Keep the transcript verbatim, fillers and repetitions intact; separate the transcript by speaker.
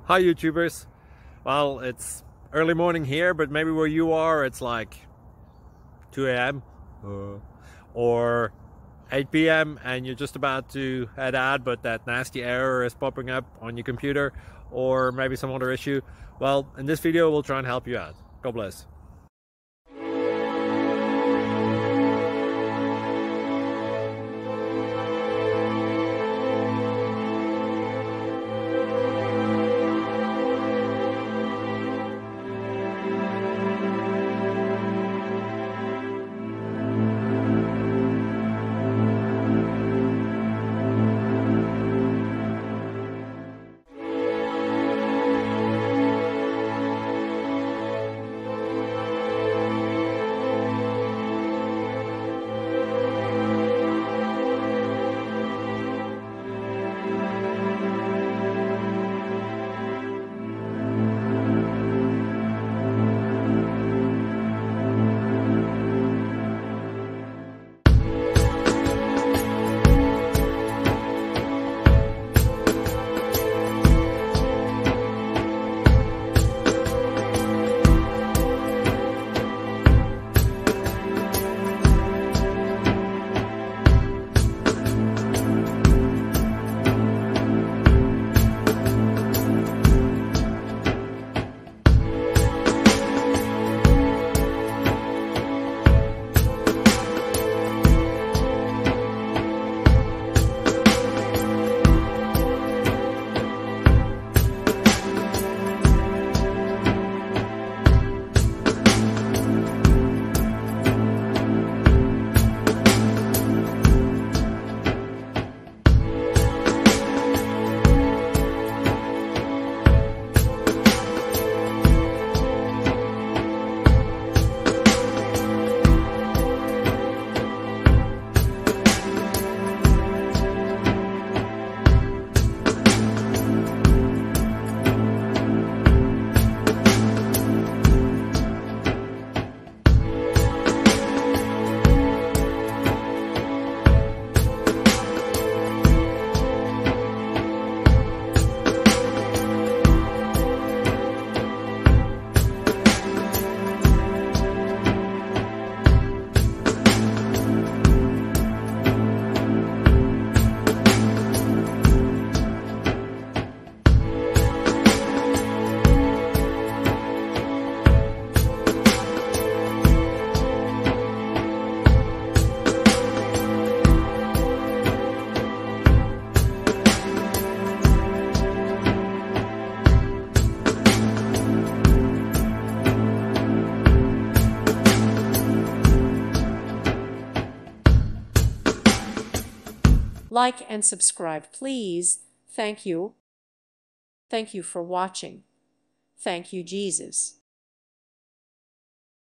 Speaker 1: Hi YouTubers. Well, it's early morning here, but maybe where you are it's like two A M uh, or eight P M and you're just about to head out, but that nasty error is popping up on your computer, or maybe some other issue. Well, in this video we'll try and help you out. God bless.
Speaker 2: Like and subscribe, please. Thank you. Thank you for watching. Thank you, Jesus.